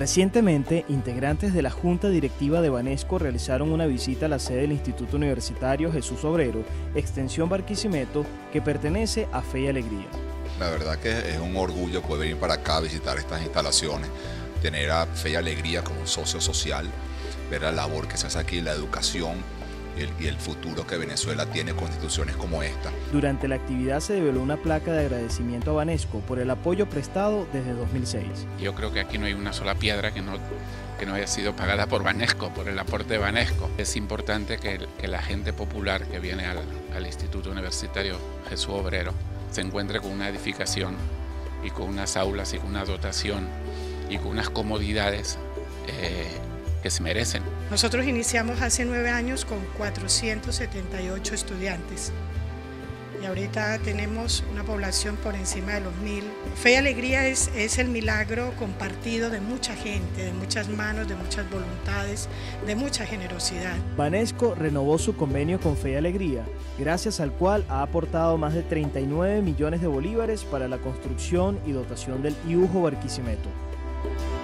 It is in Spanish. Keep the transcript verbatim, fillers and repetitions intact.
Recientemente, integrantes de la Junta Directiva de Banesco realizaron una visita a la sede del Instituto Universitario Jesús Obrero, Extensión Barquisimeto, que pertenece a Fe y Alegría. La verdad que es un orgullo poder venir para acá a visitar estas instalaciones, tener a Fe y Alegría como un socio social, ver la labor que se hace aquí en la educación y el, y el futuro que Venezuela tiene con instituciones como esta. Durante la actividad se develó una placa de agradecimiento a Banesco por el apoyo prestado desde dos mil seis. Yo creo que aquí no hay una sola piedra que no, que no haya sido pagada por Banesco, por el aporte de Banesco. Es importante que, que la gente popular que viene al, al Instituto Universitario Jesús Obrero se encuentre con una edificación y con unas aulas y con una dotación y con unas comodidades eh, que se merecen. Nosotros iniciamos hace nueve años con cuatrocientos setenta y ocho estudiantes y ahorita tenemos una población por encima de los mil. Fe y Alegría es, es el milagro compartido de mucha gente, de muchas manos, de muchas voluntades, de mucha generosidad. Banesco renovó su convenio con Fe y Alegría, gracias al cual ha aportado más de treinta y nueve millones de bolívares para la construcción y dotación del I U J O Barquisimeto.